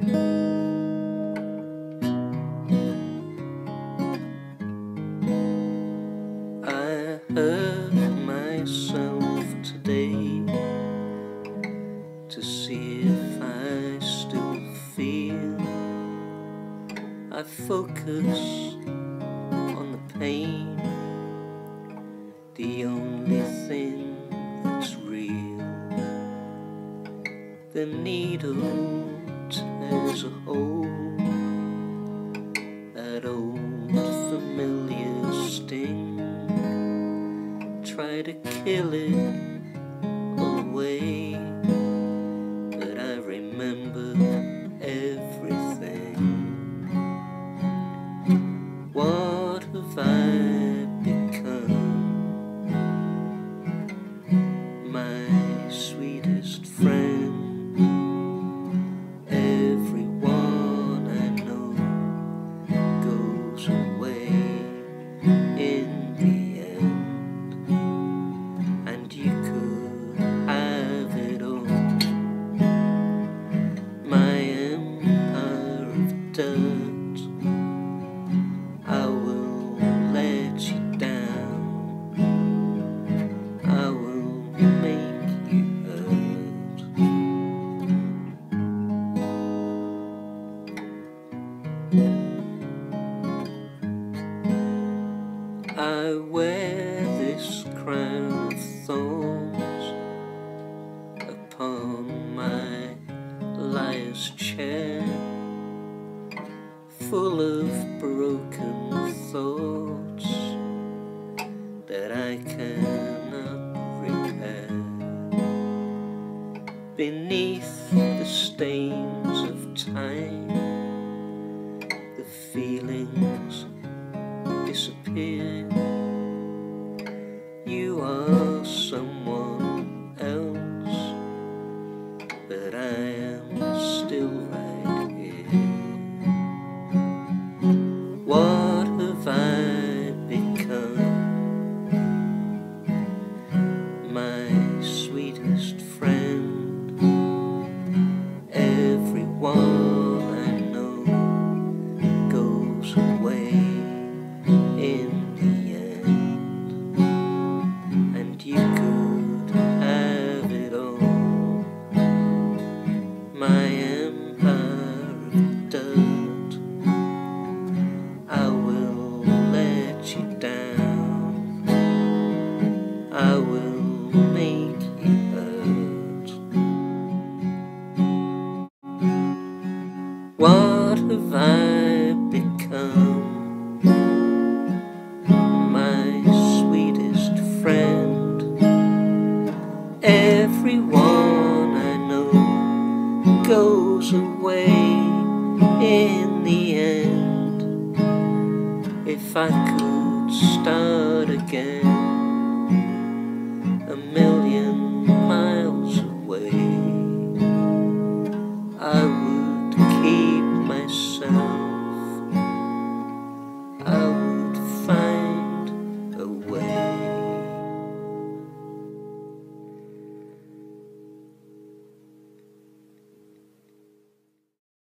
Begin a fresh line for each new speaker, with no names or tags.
I hurt myself today to see if I still feel. I focus on the pain, the only thing that's real. The needle tears a hole, that old familiar sting. Try to kill it away, but I remember everything. What have I become? My sweetest friend. Everyone I know goes away in the end, and you could have it all. My empire of dirt, I will let you down. I will make you hurt. I wear this crown of thorns upon my liar's chair, full of broken thoughts that I cannot repair. Beneath the stains of time, the feelings disappear. You are someone else, but I am still right here. What have I become? My sweetest friend. Everyone I know goes away in the end, and you could have it all. My empire of dirt, I will let you down. I will make you hurt. What have I become? My sweetest friend. Everyone I know goes away in the end. If I could start again, a million